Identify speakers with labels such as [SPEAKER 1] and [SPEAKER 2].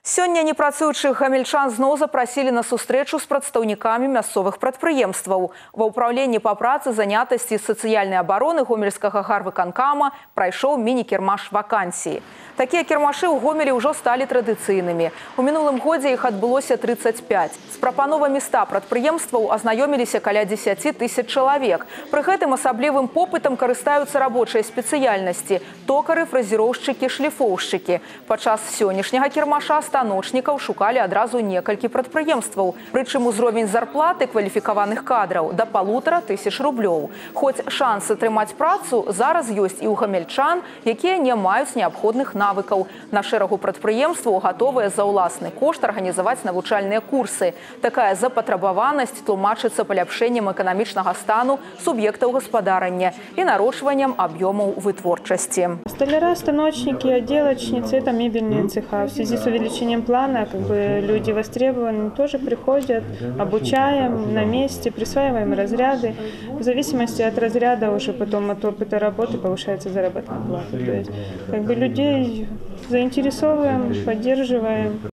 [SPEAKER 1] Сёння непрацуючых гамельчан зноў запрасілі на сустрэчу з прадстаўнікамі мясцовых прадпрыемстваў. Ва ўпраўленні па працы, занятасці і сацыяльнай абароны гомельскага гарвыканкама прайшоў міні-кірмаш вакансіі. Такія кірмашы ў Гомелі ўжо сталі традыцыйнымі. У мінулым годзе іх адбылося 35. З прапановамі 100 прадпрыемстваў азнаёміліся каля 10 тысяч чалавек. Пры гэтым асаблівым попытам карыстаюцца рабочыя спецыяльнасці – токары, фрэзероўшчыкі, шліфоўшчыкі. Падчас сённяшняга кірмаша станочнікаў шукалі адразу некалькі прадпрыемстваў. Прычым узровень зарплаты кваліфікаваных кадраў да 1500 рублёў. Хоць шанс атрымаць працу зараз ёсць і ў гамельчан, якія не маюць неабходных навыкаў. На шэрагу прадпрыемстваў гатовыя за ўласны кошт арганізаваць навучальныя курсы. Такая запатрабаванасць тлумачыцца паляпшэннем эканамічнага стану суб'ектаў гаспадарання і нарощваннем аб'ёмаў вытворчасці.
[SPEAKER 2] Столяра, станочники, отделочницы – это мебельные цеха. В связи с увеличением плана люди востребованы, тоже приходят, обучаем на месте, присваиваем разряды. В зависимости от разряда уже потом от опыта работы повышается заработная плата. То есть людей заинтересовываем, поддерживаем.